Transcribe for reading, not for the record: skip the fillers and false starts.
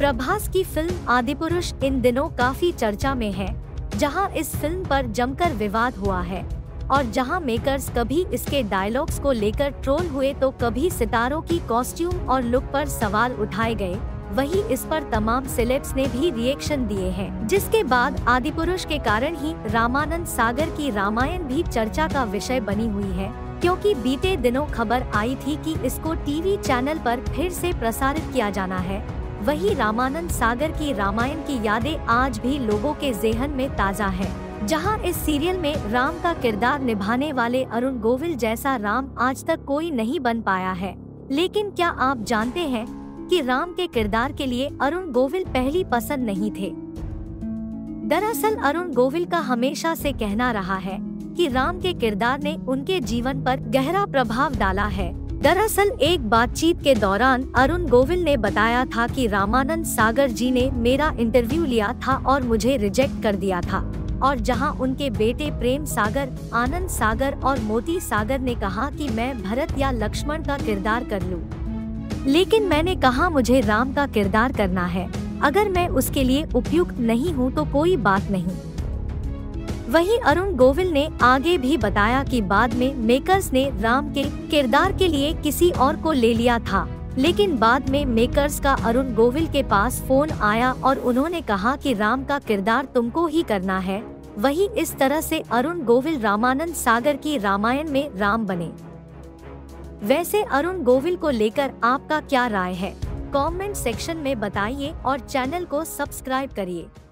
प्रभास की फिल्म आदिपुरुष इन दिनों काफी चर्चा में है, जहां इस फिल्म पर जमकर विवाद हुआ है और जहां मेकर्स कभी इसके डायलॉग्स को लेकर ट्रोल हुए तो कभी सितारों की कॉस्ट्यूम और लुक पर सवाल उठाए गए। वहीं इस पर तमाम सेलेब्स ने भी रिएक्शन दिए हैं, जिसके बाद आदिपुरुष के कारण ही रामानंद सागर की रामायण भी चर्चा का विषय बनी हुई है, क्योंकि बीते दिनों खबर आई थी कि इसको टीवी चैनल पर फिर से प्रसारित किया जाना है। वहीं रामानंद सागर की रामायण की यादें आज भी लोगों के ज़हन में ताज़ा है, जहां इस सीरियल में राम का किरदार निभाने वाले अरुण गोविल जैसा राम आज तक कोई नहीं बन पाया है। लेकिन क्या आप जानते हैं कि राम के किरदार के लिए अरुण गोविल पहली पसंद नहीं थे। दरअसल अरुण गोविल का हमेशा से कहना रहा है कि राम के किरदार ने उनके जीवन पर गहरा प्रभाव डाला है। दरअसल एक बातचीत के दौरान अरुण गोविल ने बताया था कि रामानंद सागर जी ने मेरा इंटरव्यू लिया था और मुझे रिजेक्ट कर दिया था, और जहां उनके बेटे प्रेम सागर, आनंद सागर और मोती सागर ने कहा कि मैं भरत या लक्ष्मण का किरदार कर लूं, लेकिन मैंने कहा मुझे राम का किरदार करना है, अगर मैं उसके लिए उपयुक्त नहीं हूं तो कोई बात नहीं। वहीं अरुण गोविल ने आगे भी बताया कि बाद में मेकर्स ने राम के किरदार के लिए किसी और को ले लिया था, लेकिन बाद में मेकर्स का अरुण गोविल के पास फोन आया और उन्होंने कहा कि राम का किरदार तुमको ही करना है। वहीं इस तरह से अरुण गोविल रामानंद सागर की रामायण में राम बने। वैसे अरुण गोविल को लेकर आपका क्या राय है? कमेंट सेक्शन में बताइए और चैनल को सब्सक्राइब करिए।